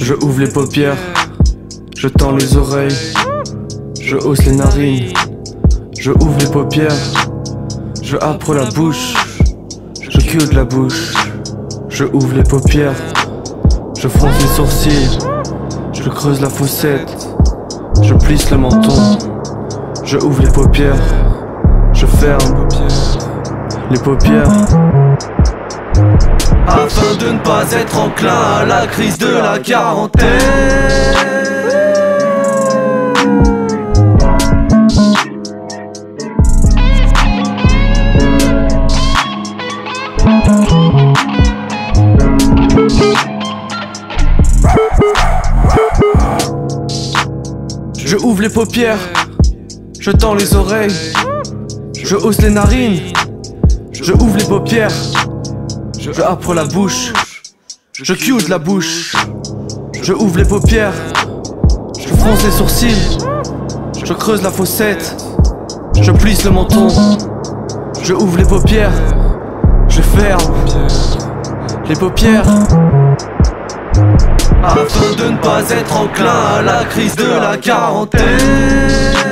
Je ouvre les paupières, je tends les oreilles, je hausse les narines. Je ouvre les paupières, je âpre la bouche, je cue de la bouche. Je ouvre les paupières, je fronce les sourcils, je creuse la fossette, je plisse le menton. Je ouvre les paupières, je ferme les paupières, afin de ne pas être enclin à la crise de la quarantaine. Je ouvre les paupières, je tends les oreilles, je hausse les narines. Je ouvre les paupières, je âpre la bouche, je cue de la bouche. Je ouvre les paupières, je fronce les sourcils, je creuse la fossette, je plisse le menton. Je ouvre les paupières, je ferme les paupières, afin de ne pas être enclin à la crise de la quarantaine.